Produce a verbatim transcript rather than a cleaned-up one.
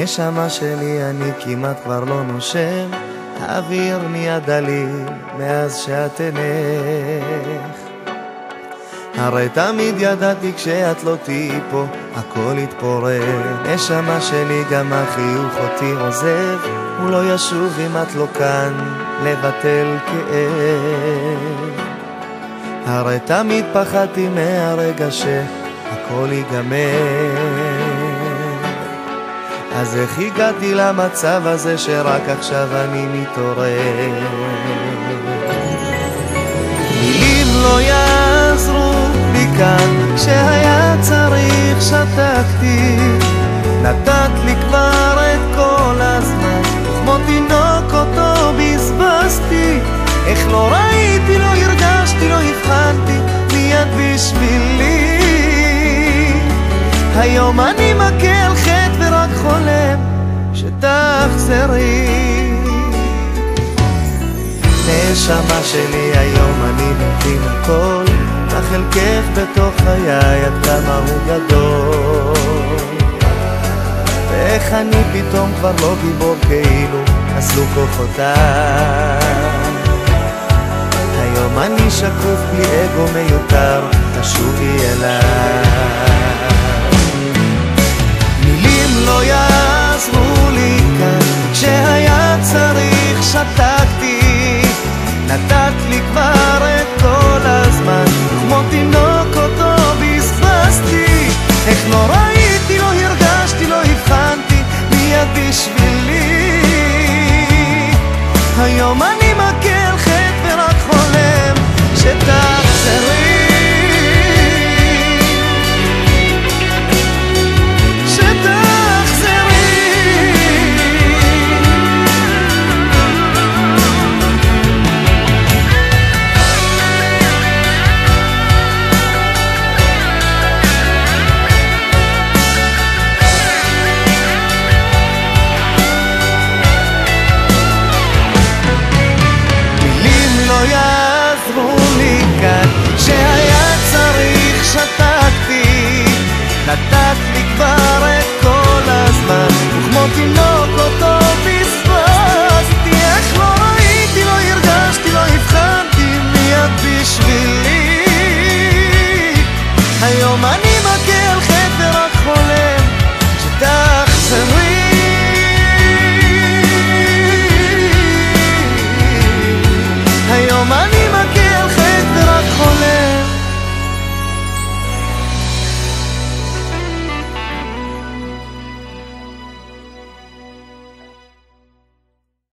נשמה שלי, אני כמעט כבר לא נושם, האוויר נהיה דליל מאז שאת אינך. הרי תמיד ידעתי כשאת לא תהיי פה הכל יתפורר. נשמה שלי, גם החיוך אותי עוזב, הוא לא ישוב אם את לא כאן לבטל כאב. הרי תמיד פחדתי מהרגע שהכל ייגמר. אז איך הגעתי למצב הזה שרק עכשיו אני מתעורר? מילים לא יעזרו לי כאן, כשהיה צריך שתקתי. נתת לי כבר את כל הזמן, כמו תינוק אותו בזבזתי. איך לא ראיתי, לא הרגשתי, לא הבחנתי, מיד בשבילי. היום אני מכה על חטא ורק חולם שתחזרי. נשמה שלי, היום אני מבין הכל, החלקך בתוך חיי עד כמה הוא גדול. ואיך אני פתאום כבר לא גיבור כאילו עשו כוחותיי. היום אני שקוף בלי אגו מיותר, תשובי אליי. מילים לא יעזרו לי כאן, כשהיה צריך שתקתי. נתת לי כבר את כל הזמן, כמו תינוק אותו בזבזתי. איך לא ראיתי, לא הרגשתי, לא הבחנתי, מיד בשבילי. היום אני מכה על חטא ורק חולם שתחזרי. כשהיה צריך שתקתי. נתת לי כבר את כל הזמן, וכמו תינוק אותו